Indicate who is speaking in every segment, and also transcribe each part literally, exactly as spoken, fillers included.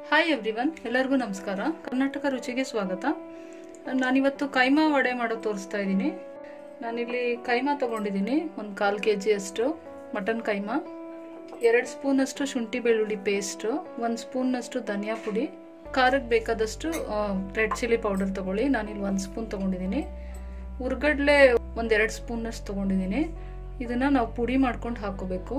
Speaker 1: Hi everyone, ಎಲ್ಲರಿಗೂ ನಮಸ್ಕಾರ. ಕರ್ನಾಟಕ ರುಚಿಗೆ ಸ್ವಾಗತ. ನಾನಿವತ್ತು ಕೈಮಾ ವಡೆ ಮಾಡೋದು ತೋರಿಸ್ತಾ ಇದ್ದೀನಿ. ನಾನಿಲ್ಲಿ ಕೈಮಾ ತೊಗೊಂಡಿದ್ದೀನಿ, ಒಂದು ಕಾಲು ಕೆ ಜಿಯಷ್ಟು ಮಟನ್ ಕೈಮಾ, ಎರಡು ಸ್ಪೂನಷ್ಟು ಶುಂಠಿ ಬೆಳ್ಳುಳ್ಳಿ ಪೇಸ್ಟು, ಒಂದು ಸ್ಪೂನ್ನಷ್ಟು ಧನಿಯಾ ಪುಡಿ, ಖಾರಕ್ಕೆ ಬೇಕಾದಷ್ಟು ರೆಡ್ ಚಿಲ್ಲಿ ಪೌಡರ್ ತೊಗೊಳ್ಳಿ. ನಾನಿಲ್ಲಿ ಒಂದು ಸ್ಪೂನ್ ತೊಗೊಂಡಿದ್ದೀನಿ. ಉರ್ಗಡ್ಲೆ ಒಂದೆರಡು ಸ್ಪೂನಷ್ಟು ತೊಗೊಂಡಿದ್ದೀನಿ. ಇದನ್ನು ನಾವು ಪುಡಿ ಮಾಡ್ಕೊಂಡು ಹಾಕೋಬೇಕು.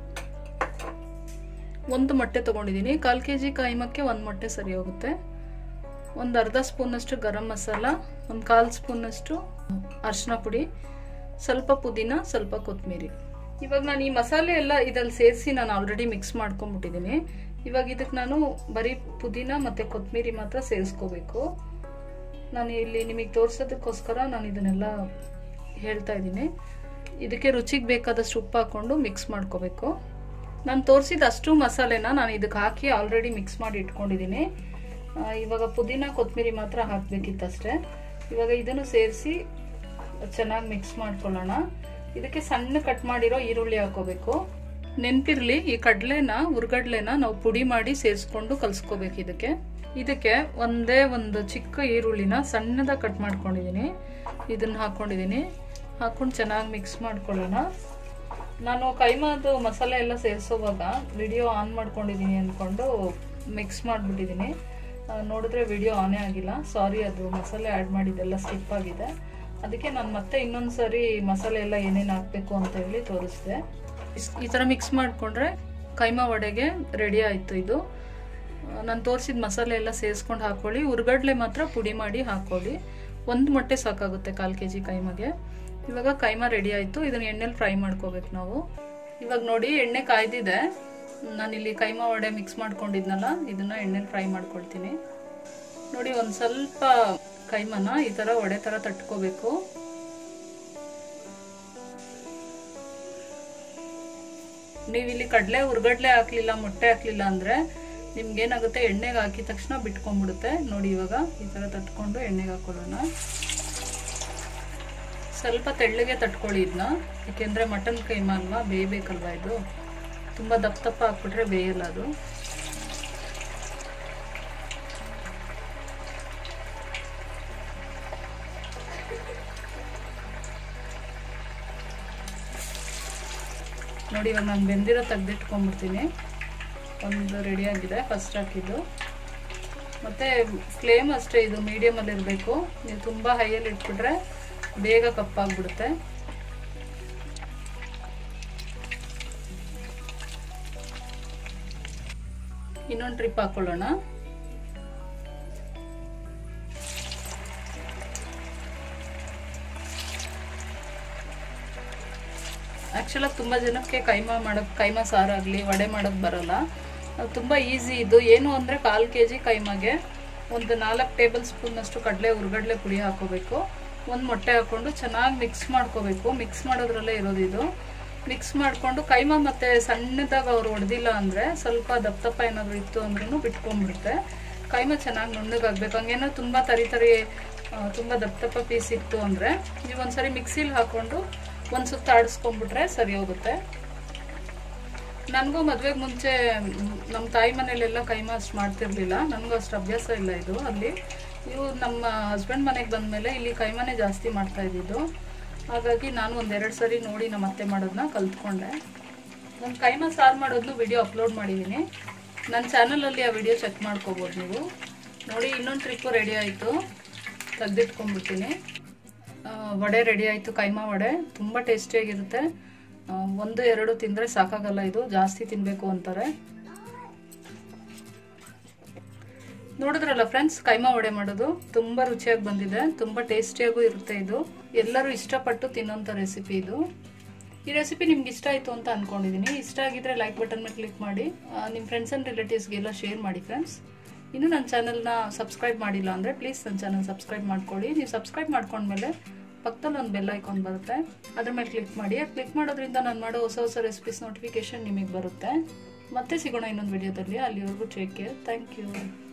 Speaker 1: ಒಂದು ಮೊಟ್ಟೆ ತೊಗೊಂಡಿದ್ದೀನಿ. ಕಾಲು ಕೆ ಜಿ ಕೈಮಕ್ಕೆ ಒಂದು ಮೊಟ್ಟೆ ಸರಿ ಹೋಗುತ್ತೆ. ಒಂದು ಅರ್ಧ ಸ್ಪೂನಷ್ಟು ಗರಂ ಮಸಾಲ, ಒಂದು ಕಾಲು ಸ್ಪೂನಷ್ಟು ಅರಿಶಿನ ಪುಡಿ, ಸ್ವಲ್ಪ ಪುದೀನ, ಸ್ವಲ್ಪ ಕೊತ್ತಂಬರಿ. ಇವಾಗ ನಾನು ಈ ಮಸಾಲೆ ಎಲ್ಲ ಇದ್ರಲ್ಲಿ ಸೇರಿಸಿ ನಾನು ಆಲ್ರೆಡಿ ಮಿಕ್ಸ್ ಮಾಡ್ಕೊಂಡ್ಬಿಟ್ಟಿದ್ದೀನಿ. ಇವಾಗ ಇದಕ್ಕೆ ನಾನು ಬರೀ ಪುದೀನ ಮತ್ತು ಕೊತ್ತಂಬರಿ ಮಾತ್ರ ಸೇರಿಸ್ಕೋಬೇಕು. ನಾನು ಇಲ್ಲಿ ನಿಮಗೆ ತೋರಿಸೋದಕ್ಕೋಸ್ಕರ ನಾನು ಇದನ್ನೆಲ್ಲ ಹೇಳ್ತಾ ಇದ್ದೀನಿ. ಇದಕ್ಕೆ ರುಚಿಗೆ ಬೇಕಾದಷ್ಟು ಉಪ್ಪು ಹಾಕ್ಕೊಂಡು ಮಿಕ್ಸ್ ಮಾಡ್ಕೋಬೇಕು. ನಾನು ತೋರಿಸಿದ ಅಷ್ಟು ಮಸಾಲೆನ ನಾನು ಇದಕ್ಕೆ ಹಾಕಿ ಆಲ್ರೆಡಿ ಮಿಕ್ಸ್ ಮಾಡಿ ಇಟ್ಕೊಂಡಿದ್ದೀನಿ. ಇವಾಗ ಪುದೀನ ಕೊತ್ತಂಬರಿ ಮಾತ್ರ ಹಾಕಬೇಕಿತ್ತಷ್ಟೇ. ಇವಾಗ ಇದನ್ನು ಸೇರಿಸಿ ಚೆನ್ನಾಗಿ ಮಿಕ್ಸ್ ಮಾಡ್ಕೊಳ್ಳೋಣ. ಇದಕ್ಕೆ ಸಣ್ಣ ಕಟ್ ಮಾಡಿರೋ ಈರುಳ್ಳಿ ಹಾಕೋಬೇಕು. ನೆನಪಿರ್ಲಿ, ಈ ಕಡಲೆನ ಉರ್ಗಡ್ಲೆನ ನಾವು ಪುಡಿ ಮಾಡಿ ಸೇರಿಸ್ಕೊಂಡು ಕಲ್ಸ್ಕೋಬೇಕು. ಇದಕ್ಕೆ ಇದಕ್ಕೆ ಒಂದೇ ಒಂದು ಚಿಕ್ಕ ಈರುಳ್ಳಿನ ಸಣ್ಣದಾಗಿ ಕಟ್ ಮಾಡ್ಕೊಂಡಿದ್ದೀನಿ. ಇದನ್ನ ಹಾಕೊಂಡಿದ್ದೀನಿ. ಹಾಕೊಂಡು ಚೆನ್ನಾಗಿ ಮಿಕ್ಸ್ ಮಾಡ್ಕೊಳ್ಳೋಣ. ನಾನು ಕೈಮಾದು ಮಸಾಲೆ ಎಲ್ಲ ಸೇರಿಸೋವಾಗ ವಿಡಿಯೋ ಆನ್ ಮಾಡ್ಕೊಂಡಿದ್ದೀನಿ ಅಂದ್ಕೊಂಡು ಮಿಕ್ಸ್ ಮಾಡಿಬಿಟ್ಟಿದ್ದೀನಿ. ನೋಡಿದ್ರೆ ವಿಡಿಯೋ ಆನೇ ಆಗಿಲ್ಲ, ಸಾರಿ. ಅದು ಮಸಾಲೆ ಆ್ಯಡ್ ಮಾಡಿದ್ದೆಲ್ಲ ಸ್ಕಿಪ್ ಆಗಿದೆ. ಅದಕ್ಕೆ ನಾನು ಮತ್ತೆ ಇನ್ನೊಂದು ಸಾರಿ ಮಸಾಲೆ ಎಲ್ಲ ಏನೇನು ಹಾಕಬೇಕು ಅಂತ ಹೇಳಿ ತೋರಿಸಿದೆ. ಈ ಥರ ಮಿಕ್ಸ್ ಮಾಡಿಕೊಂಡ್ರೆ ಕೈಮಾ ವಡೆಗೆ ರೆಡಿ ಆಯಿತು. ಇದು ನಾನು ತೋರಿಸಿದ ಮಸಾಲೆ ಎಲ್ಲ ಸೇರಿಸ್ಕೊಂಡು ಹಾಕೊಳ್ಳಿ. ಉರ್ಗಡ್ಲೆ ಮಾತ್ರ ಪುಡಿ ಮಾಡಿ ಹಾಕೊಳ್ಳಿ. ಒಂದು ಮೊಟ್ಟೆ ಸಾಕಾಗುತ್ತೆ ಕಾಲು ಕೆ ಜಿ ಕೈಮಾಗೆ. ಇವಾಗ ಕೈಮಾ ರೆಡಿ ಆಯಿತು. ಇದನ್ನ ಎಣ್ಣೆಲಿ ಫ್ರೈ ಮಾಡ್ಕೋಬೇಕು ನಾವು. ಇವಾಗ ನೋಡಿ, ಎಣ್ಣೆ ಕಾಯ್ದಿದೆ. ನಾನಿಲ್ಲಿ ಕೈಮಾ ವಡೆ ಮಿಕ್ಸ್ ಮಾಡ್ಕೊಂಡಿದ್ನಲ್ಲ, ಇದನ್ನ ಎಣ್ಣೆಲಿ ಫ್ರೈ ಮಾಡ್ಕೊಳ್ತೀನಿ. ನೋಡಿ, ಒಂದು ಸ್ವಲ್ಪ ಕೈಮಾನ ಈ ಥರ ವಡೆ ಥರ ತಟ್ಕೋಬೇಕು. ನೀವಿಲ್ಲಿ ಕಡಲೆ ಉರ್ಗಡ್ಲೆ ಹಾಕ್ಲಿಲ್ಲ, ಮೊಟ್ಟೆ ಹಾಕ್ಲಿಲ್ಲ ಅಂದರೆ ನಿಮ್ಗೇನಾಗುತ್ತೆ, ಎಣ್ಣೆಗೆ ಹಾಕಿದ ತಕ್ಷಣ ಬಿಟ್ಕೊಂಡ್ಬಿಡುತ್ತೆ. ನೋಡಿ, ಇವಾಗ ಈ ಥರ ತಟ್ಕೊಂಡು ಎಣ್ಣೆಗೆ ಹಾಕೊಳ್ಳೋಣ. ಸ್ವಲ್ಪ ತೆಳ್ಳಗೆ ತಟ್ಕೊಳ್ಳಿ ಇದನ್ನ, ಏಕೆಂದರೆ ಮಟನ್ ಕೈಮಾ ಅಲ್ವಾ, ಬೇಯಬೇಕಲ್ವಾ. ಇದು ತುಂಬ ದಪ್ಪ ದಪ್ಪ ಹಾಕ್ಬಿಟ್ರೆ ಬೇಯಲ್ಲ ಅದು. ನೋಡಿ, ಇವಾಗ ನಾನು ಬೆಂದಿರೋ ತೆಗೆದಿಟ್ಕೊಂಡ್ಬಿಡ್ತೀನಿ. ಒಂದು ರೆಡಿಯಾಗಿದೆ ಫಸ್ಟ್ ಹಾಕಿದ್ದು. ಮತ್ತು ಫ್ಲೇಮ್ ಅಷ್ಟೇ, ಇದು ಮೀಡಿಯಮಲ್ಲಿ ಇರಬೇಕು. ನೀವು ತುಂಬ ಹೈಯಲ್ಲಿ ಇಟ್ಬಿಟ್ರೆ ಬೇಗ ಕಪ್ಪಾಗ್ಬಿಡುತ್ತೆ. ಇನ್ನೊಂದು ಟ್ರಿಪ್ ಹಾಕೊಳ್ಳೋಣ. ಆಕ್ಚುಲಾಗಿ ತುಂಬ ಜನಕ್ಕೆ ಕೈಮಾ ಮಾಡೋಕ್ಕೆ, ಕೈಮಾ ಸಾರಾಗಲಿ ವಡೆ ಮಾಡೋಕ್ಕೆ ಬರೋಲ್ಲ. ಅದು ತುಂಬ ಈಸಿ. ಇದು ಏನು ಅಂದರೆ ಕಾಲು ಕೆ ಜಿ ಕೈಮಾಗೆ ಒಂದು ನಾಲ್ಕು ಟೇಬಲ್ ಸ್ಪೂನಷ್ಟು ಕಡಲೆ ಉರ್ಗಡ್ಲೆ ಪುಡಿ ಹಾಕೋಬೇಕು. ಒಂದು ಮೊಟ್ಟೆ ಹಾಕ್ಕೊಂಡು ಚೆನ್ನಾಗಿ ಮಿಕ್ಸ್ ಮಾಡ್ಕೋಬೇಕು. ಮಿಕ್ಸ್ ಮಾಡೋದ್ರಲ್ಲೇ ಇರೋದು ಇದು. ಮಿಕ್ಸ್ ಮಾಡಿಕೊಂಡು ಕೈಮಾ ಮತ್ತೆ ಸಣ್ಣದಾಗ ಅವ್ರು ಹೊಡೆದಿಲ್ಲ ಅಂದರೆ, ಸ್ವಲ್ಪ ದಪ್ಪ ದಪ್ಪ ಏನಾದರೂ ಇತ್ತು ಅಂದ್ರೂ ಬಿಟ್ಕೊಂಡ್ಬಿಡುತ್ತೆ. ಕೈಮಾ ಚೆನ್ನಾಗಿ ನುಣ್ಣಗಾಗಬೇಕು. ಹಂಗೇನೋ ತುಂಬ ತರಿ ತರಿ ತುಂಬ ದಪ್ಪ ದಪ್ಪ ಪೀಸ್ ಇತ್ತು ಅಂದರೆ ನೀವು ಒಂದ್ಸರಿ ಮಿಕ್ಸಿಲಿ ಹಾಕ್ಕೊಂಡು ಒಂದು ಸುತ್ತ ಆಡಿಸ್ಕೊಂಡ್ಬಿಟ್ರೆ ಸರಿ ಹೋಗುತ್ತೆ. ನನಗೂ ಮದುವೆಗೆ ಮುಂಚೆ ನಮ್ಮ ತಾಯಿ ಮನೇಲೆಲ್ಲ ಕೈಮಾ ಅಷ್ಟು ಮಾಡ್ತಿರ್ಲಿಲ್ಲ. ನನಗೂ ಅಷ್ಟು ಅಭ್ಯಾಸ ಇಲ್ಲ ಇದು. ಅಲ್ಲಿ ಇವು ನಮ್ಮ ಹಸ್ಬೆಂಡ್ ಮನೆಗೆ ಬಂದಮೇಲೆ ಇಲ್ಲಿ ಕೈಮಾನೇ ಜಾಸ್ತಿ ಮಾಡ್ತಾ ಇದ್ದಿದ್ದು. ಹಾಗಾಗಿ ನಾನು ಒಂದೆರಡು ಸರಿ ನೋಡಿ ನಮ್ಮ ಅತ್ತೆ ಮಾಡೋದನ್ನ ಕಲ್ತ್ಕೊಂಡೆ. ನಾನು ಕೈಮಾ ಸಾರು ಮಾಡೋದನ್ನು ವಿಡಿಯೋ ಅಪ್ಲೋಡ್ ಮಾಡಿದ್ದೀನಿ. ನನ್ನ ಚಾನಲಲ್ಲಿ ಆ ವಿಡಿಯೋ ಚೆಕ್ ಮಾಡ್ಕೋಬೋದು ನೀವು. ನೋಡಿ, ಇನ್ನೊಂದು ಟ್ರಿಪ್ಪು ರೆಡಿ ಆಯಿತು. ತೆಗೆದಿಟ್ಕೊಂಡ್ಬಿಡ್ತೀನಿ. ವಡೆ ರೆಡಿ ಆಯಿತು. ಕೈಮಾ ವಡೆ ತುಂಬ ಟೇಸ್ಟಿಯಾಗಿರುತ್ತೆ. ಒಂದು ಎರಡು ತಿಂದರೆ ಸಾಕಾಗಲ್ಲ. ಇದು ಜಾಸ್ತಿ ತಿನ್ನಬೇಕು ಅಂತಾರೆ. ನೋಡಿದ್ರಲ್ಲ ಫ್ರೆಂಡ್ಸ್, ಕೈಮಾ ವಡೆ ಮಾಡೋದು ತುಂಬ ರುಚಿಯಾಗಿ ಬಂದಿದೆ. ತುಂಬ ಟೇಸ್ಟಿಯಾಗೂ ಇರುತ್ತೆ. ಇದು ಎಲ್ಲರೂ ಇಷ್ಟಪಟ್ಟು ತಿನ್ನೋಂಥ ರೆಸಿಪಿ ಇದು. ಈ ರೆಸಿಪಿ ನಿಮ್ಗೆ ಇಷ್ಟ ಆಯಿತು ಅಂತ ಅಂದ್ಕೊಂಡಿದ್ದೀನಿ. ಇಷ್ಟ ಆಗಿದ್ರೆ ಲೈಕ್ ಬಟನ್ ಮೇಲೆ ಕ್ಲಿಕ್ ಮಾಡಿ, ನಿಮ್ಮ ಫ್ರೆಂಡ್ಸ್ ಆ್ಯಂಡ್ ರಿಲೇಟಿವ್ಸ್ಗೆಲ್ಲ ಶೇರ್ ಮಾಡಿ ಫ್ರೆಂಡ್ಸ್. ಇನ್ನೂ ನನ್ನ ಚಾನಲ್ನ ಸಬ್ಸ್ಕ್ರೈಬ್ ಮಾಡಿಲ್ಲ ಅಂದರೆ ಪ್ಲೀಸ್ ನನ್ನ ಚಾನಲ್ ಸಬ್ಸ್ಕ್ರೈಬ್ ಮಾಡ್ಕೊಳ್ಳಿ. ನೀವು ಸಬ್ಸ್ಕ್ರೈಬ್ ಮಾಡ್ಕೊಂಡ್ಮೇಲೆ ಪಕ್ಕದಲ್ಲಿ ಒಂದು ಬೆಲ್ ಐಕಾನ್ ಬರುತ್ತೆ, ಅದ್ರ ಮೇಲೆ ಕ್ಲಿಕ್ ಮಾಡಿ. ಕ್ಲಿಕ್ ಮಾಡೋದ್ರಿಂದ ನಾನು ಮಾಡೋ ಹೊಸ ಹೊಸ ರೆಸಿಪೀಸ್ ನೋಟಿಫಿಕೇಶನ್ ನಿಮಗೆ ಬರುತ್ತೆ. ಮತ್ತೆ ಸಿಗೋಣ ಇನ್ನೊಂದು ವಿಡಿಯೋದಲ್ಲಿ. ಅಲ್ಲಿವರೆಗೂ ಟೇಕ್ ಕೇರ್. Thank you.